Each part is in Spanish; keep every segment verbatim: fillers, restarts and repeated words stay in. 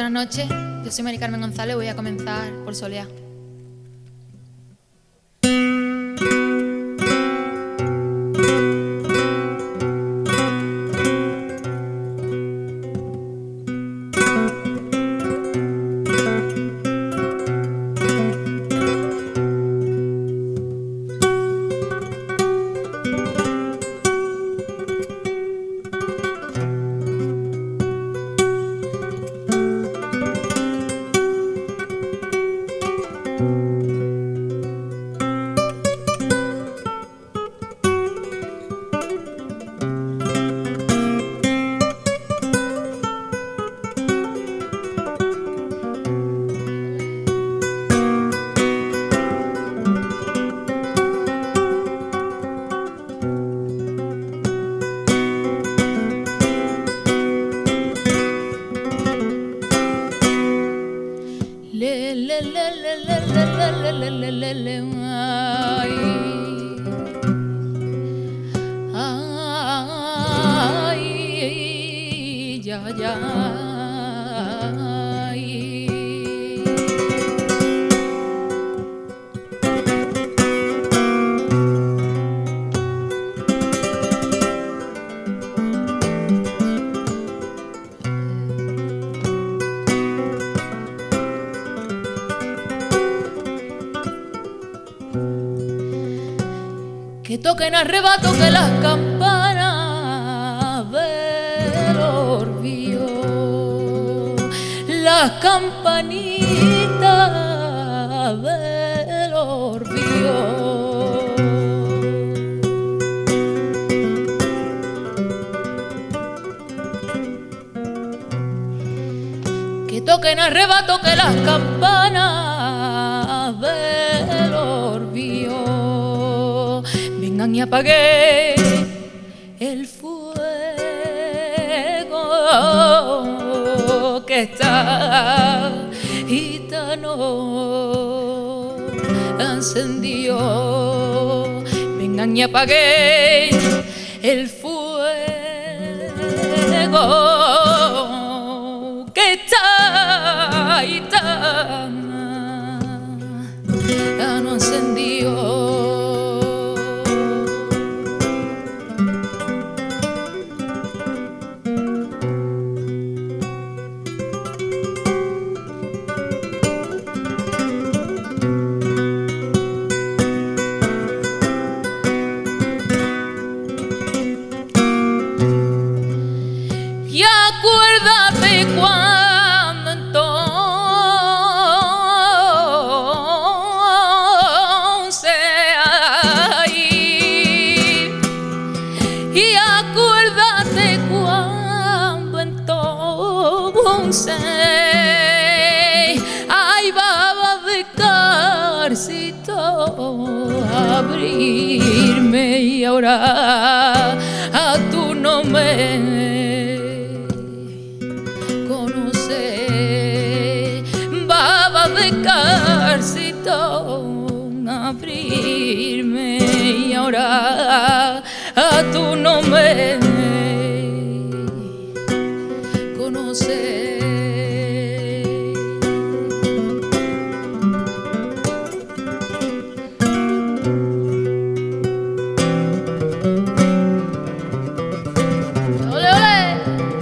buenas noches. Yo soy Mari Carmen González, voy a comenzar por solear. Le le le le le le le le le le le ay ay ya ya ay. Que toquen arrebato que las campanas del Orbió, las campanitas del Orbió. Que toquen arrebato que las campanas del Orbió. Vengan y apagué el fuego que está gitano encendió. Vengan y apagué el fuego que está gitano encendió. Y acuérdate cuando entonces ay, y acuérdate cuando entonces ay babas de carcito abrirme y ahora a tu nombre de carcito abrirme y ahora a tu nombre conocer. ¡Ole, ole!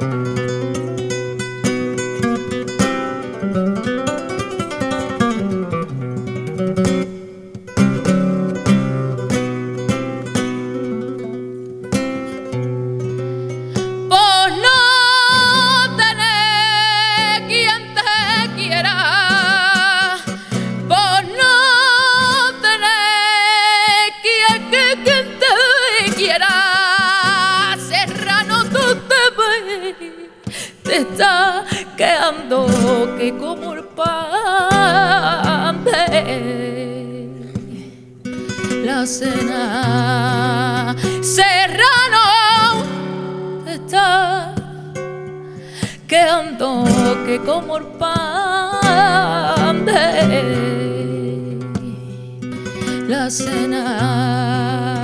Te está quedando que como el pan de la cena. Serrano te está quedando que como el pan de la cena.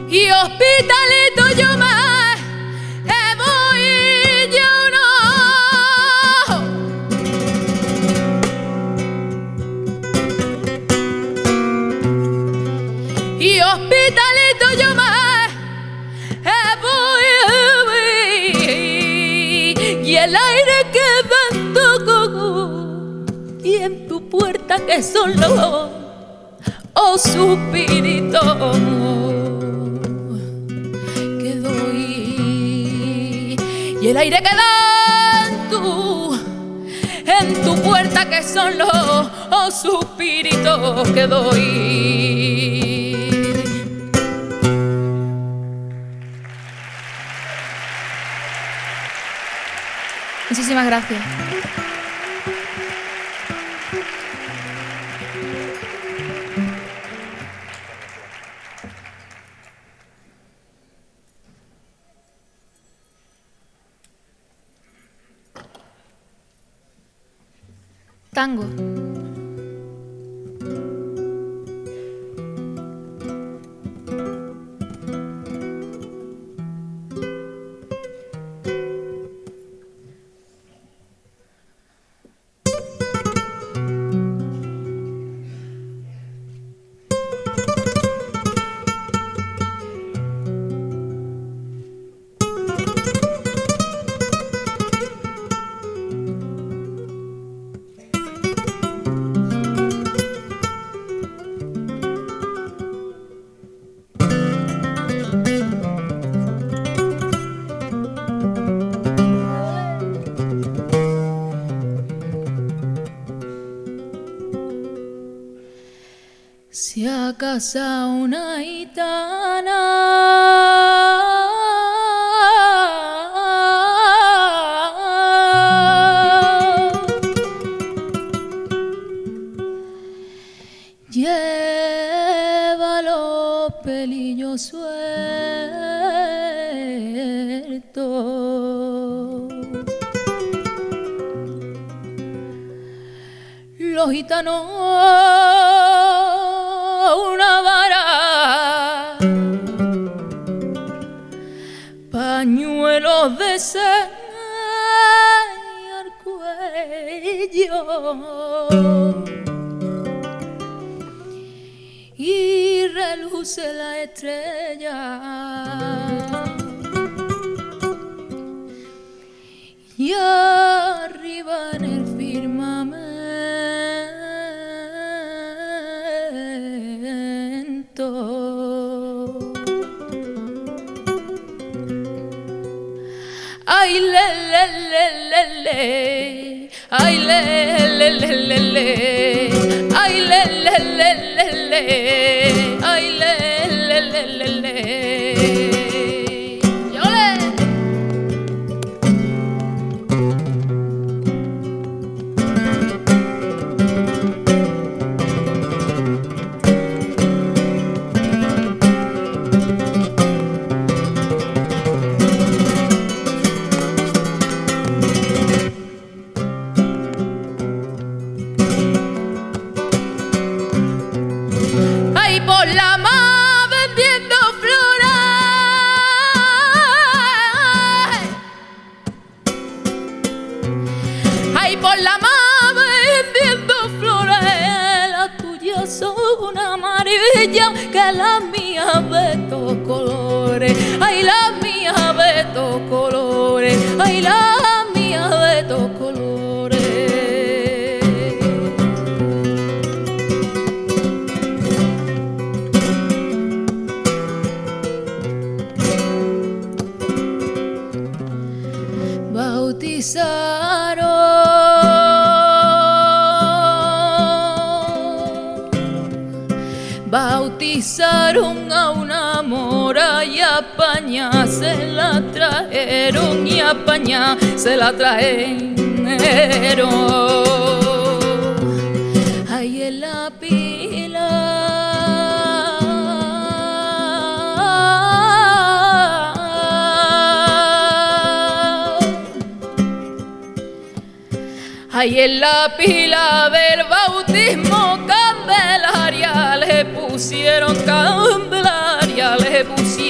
y hospitalito yo me voy yo no. Y hospitalito yo me voy, y el aire que vento y en tu puerta que solo oh suspirito que doy, y el aire que da en tu, en tu puerta que solo oh suspirito que doy. Muchísimas gracias. Tango. Se ha casado una gitana lleva los pelillos sueltos. Los gitanos una vara, pañuelos de seda al cuello y reluce la estrella y arriba en el firmamento ay le le le le le, ay le le le le le, ay le le le le le, ay le le le le le. Por la mar vendiendo flores, ay por la mar vendiendo flores, la tuya son una maravilla que la mía de todos colores, ay la mía de todos colores, ay la mía de todos colores. Bautizaron, bautizaron a una mora y a España se la trajeron y a España se la trajeron. Ahí en la pila ahí en la pila del bautismo Candelaria le pusieron Candelaria, le pusieron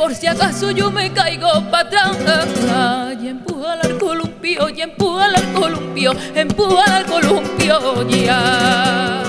por si acaso yo me caigo para atrás. Y empuja al columpio, y empuja al columpio, empuja al columpio ya.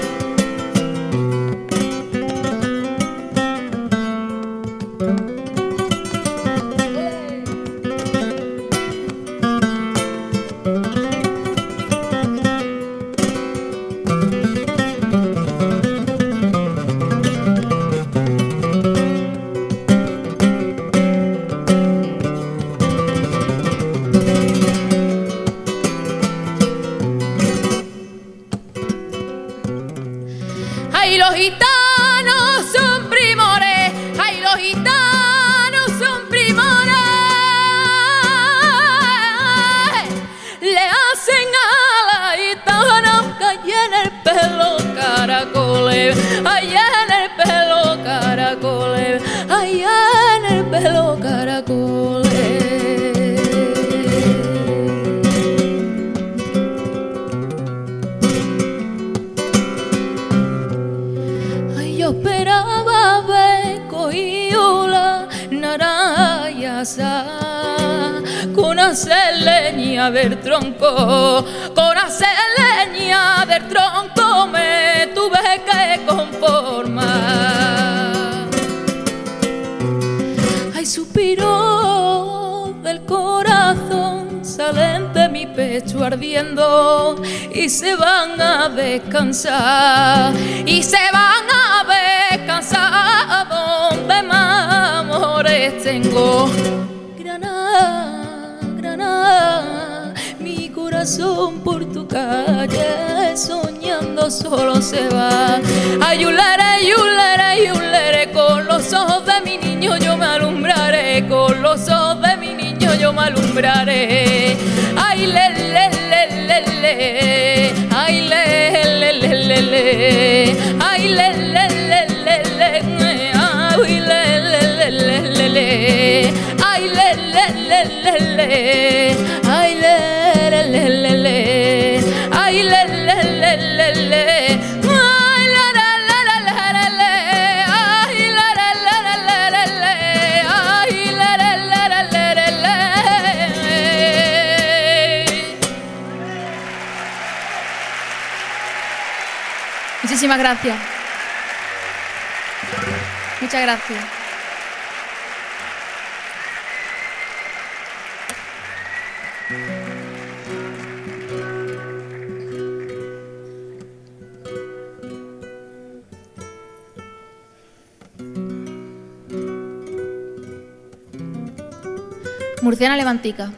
Ay, los gitanos son primores, ay, los gitanos son primores. Le hacen a la gitana que en el pelo caracoles, ay, en el pelo caracoles, ay, en el pelo caracoles. Yo esperaba haber cogido la naraya con hacer leña del tronco, con hacer leña del tronco me tuve que conformar. Ay, suspiro del corazón salen de mi pecho ardiendo y se van a descansar, y se van a descansar donde más amores tengo. Granada, Granada, mi corazón por tu calle soñando solo se va. Ay, yulere, yulere, yulere, con los ojos de mi niño yo me alumbraré, con los ojos de mi niño yo me alumbraré. Ay, le, le, le, le, le, ay, le, le, le, le, le, ay, le, le, le, le, le, ay, le, le, le, le, le, ay, le, le, le, le, le, ay, le, le, le, le, le, ay, le, le, le, le, le. Muchísimas gracias. Muchas gracias. Murciana Levantica.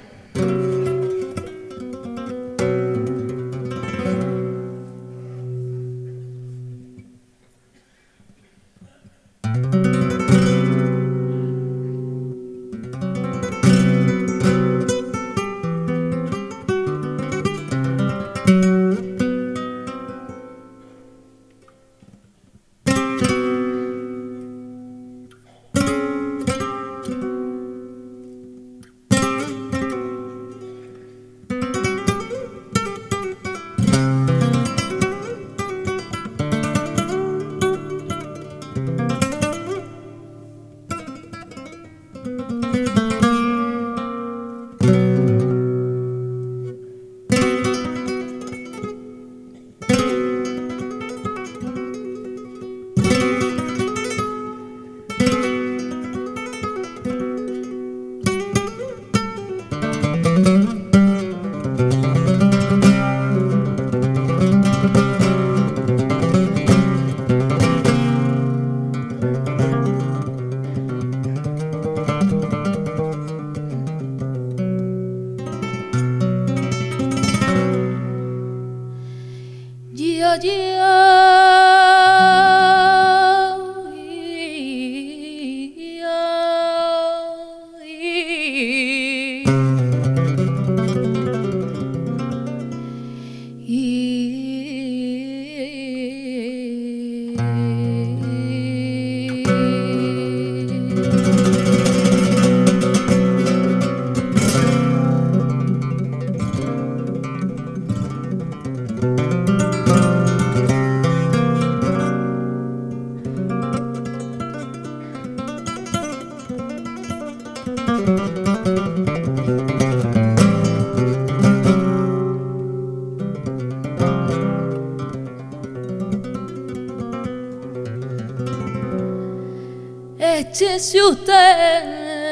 échese usted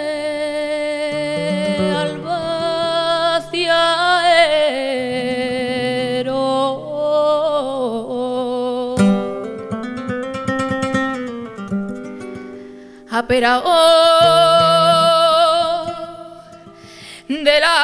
al vaciadero. Aperador de la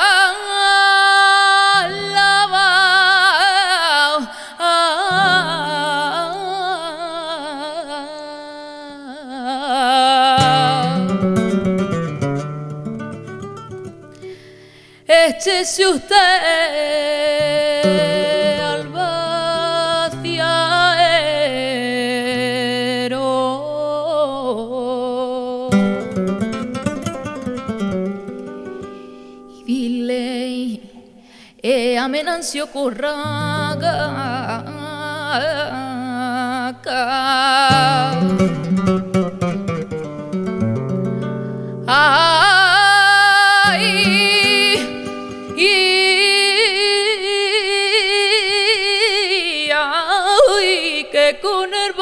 échese usted al vaciadero. Y dile eh, a Menancio Corraga con el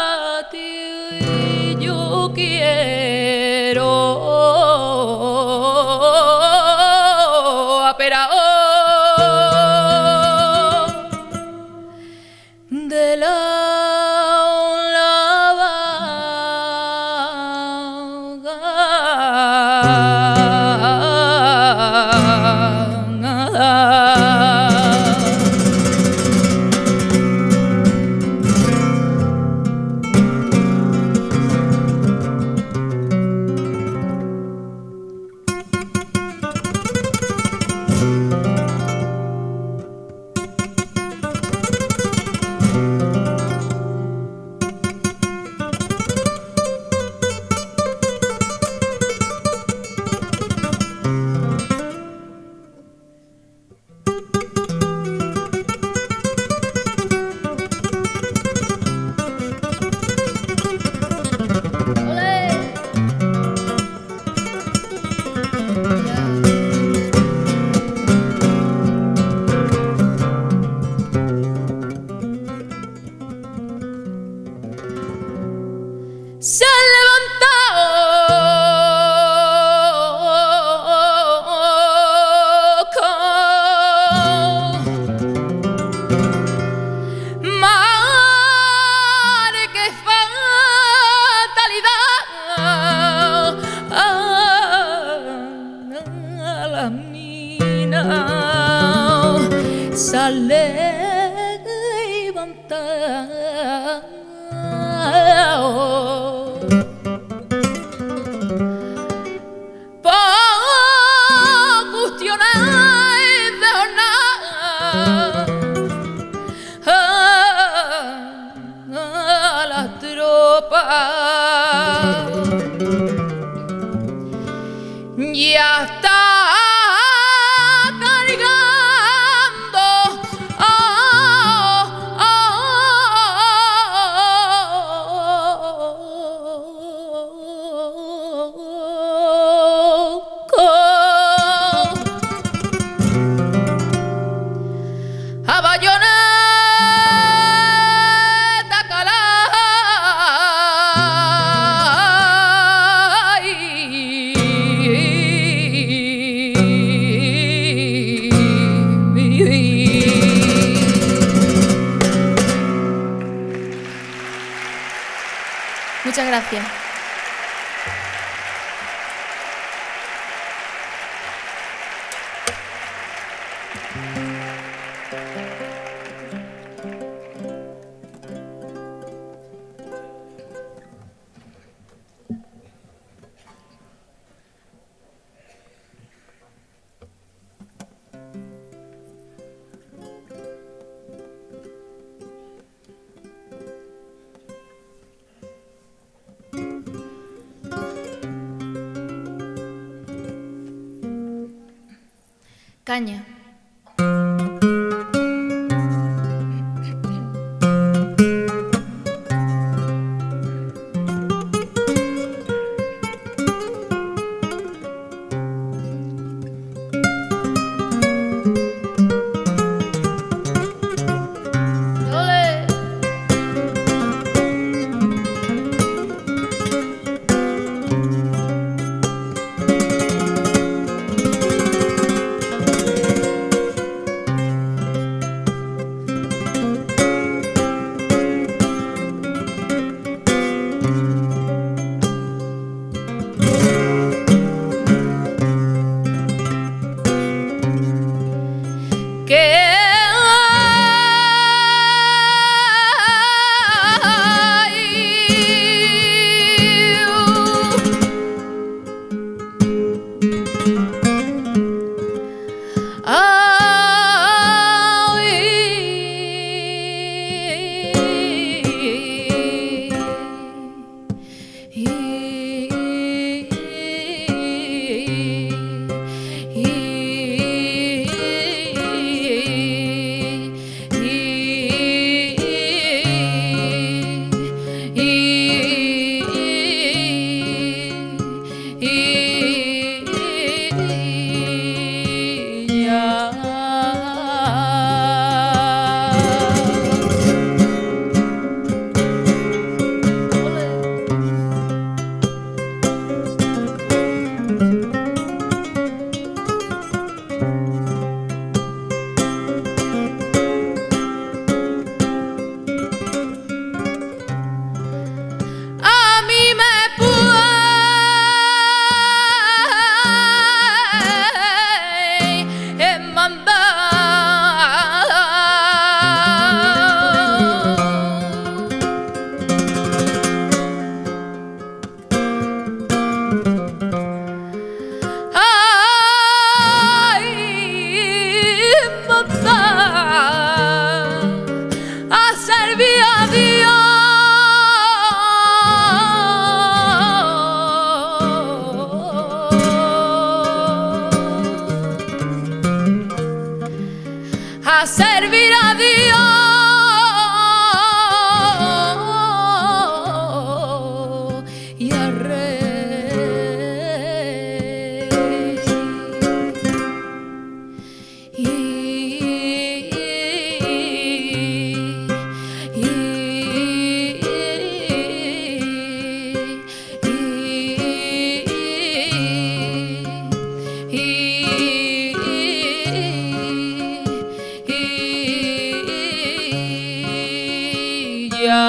bati yo quiero aperador de la se ha levantado con mar que fatalidad a la mina sale levantar ya está cargando oh, oh, oh, con a bayoneta calada. Muchas gracias. Caña.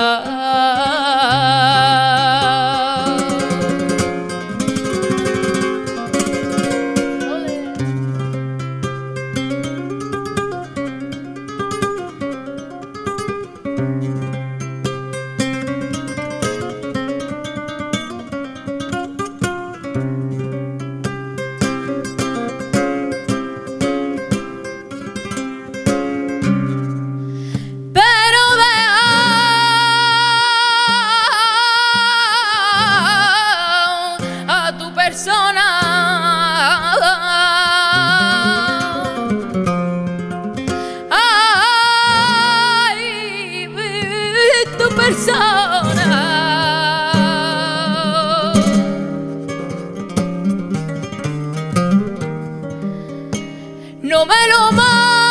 No me lo más.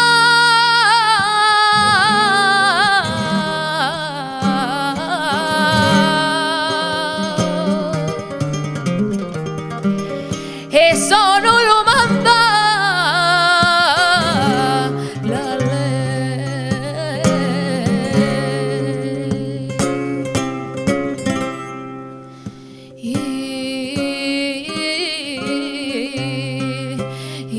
Eso no lo manda la ley. Y, y,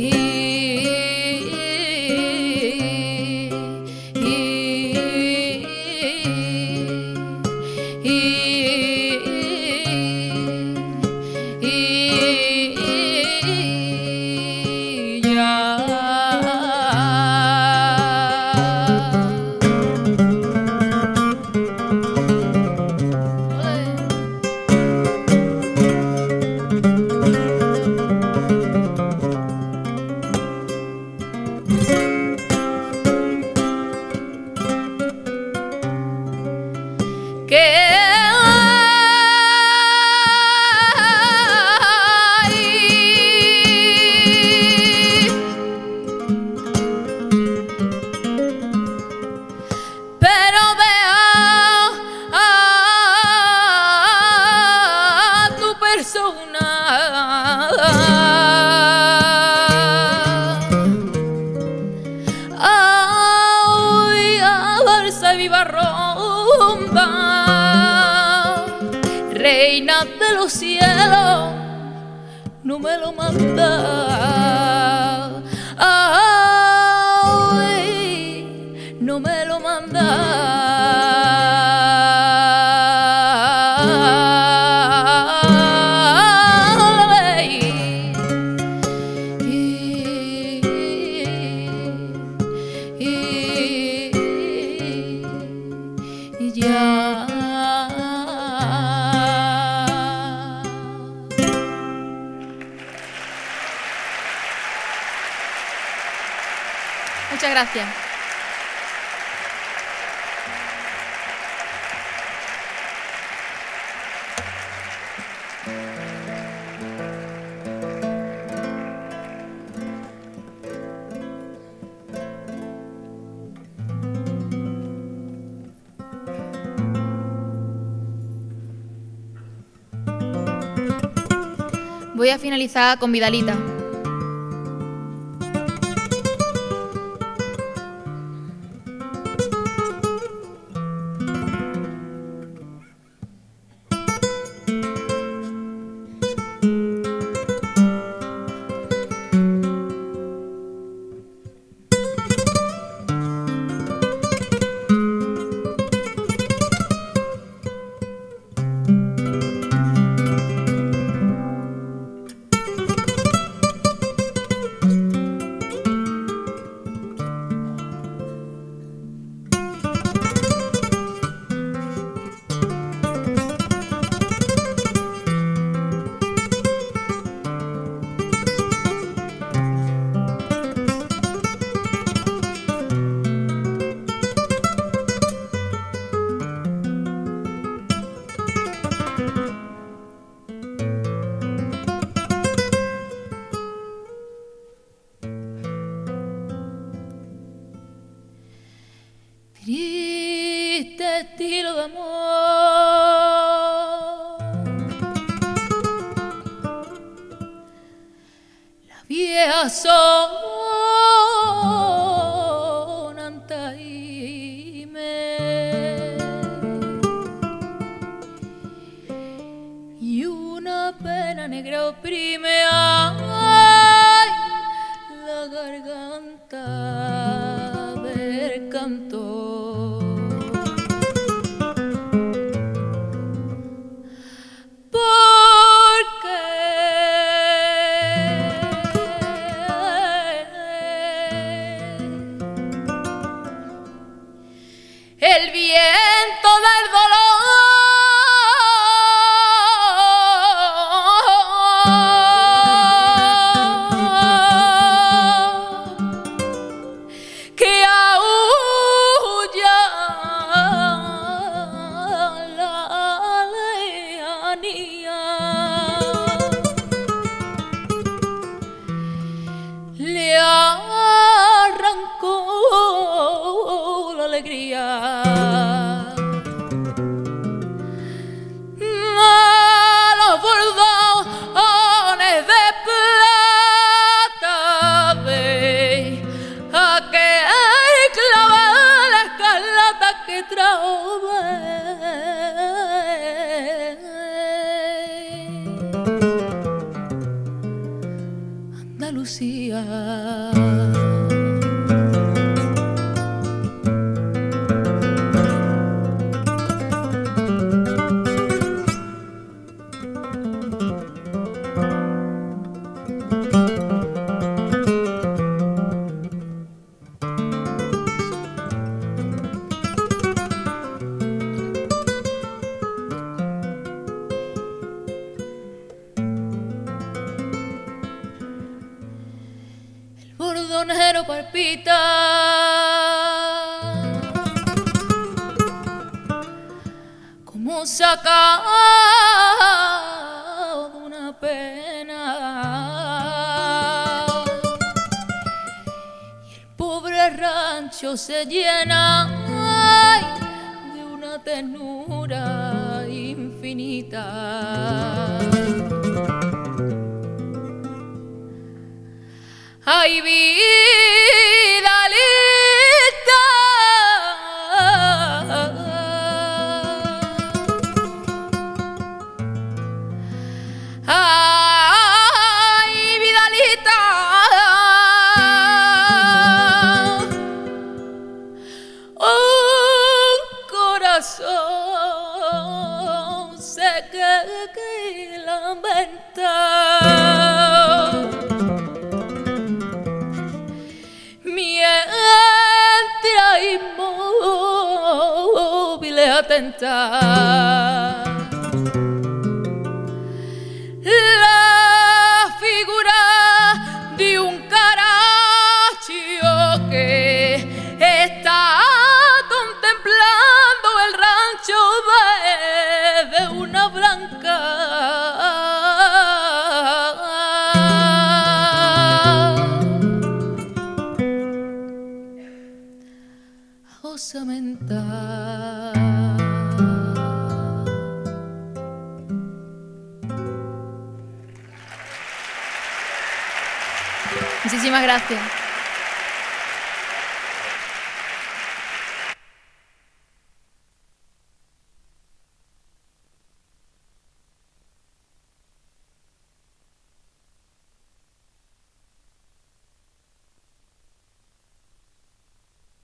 reina de los cielos, no me lo manda. Ay, no me lo manda. Y ya. Muchas gracias. Voy a finalizar con Vidalita. Triste estilo de amor, la vieja sonante y me negra oprime ay, la garganta del cantor. Porque el viento del dolor que aúlla la lejanía le arrancó la alegría a los bordones de plata ve aquel clavel escarlata que trajo Andalucía. Bordonero palpita como sacado de una pena y el pobre rancho se llena ay, de una ternura infinita. Ay, Vidalita, ay, Vidalita, un corazón sé que, que lamenta. Inmóviles atentar la figura de un caraccio que está contemplando el rancho de, de una blanca osamenta. Muchísimas gracias.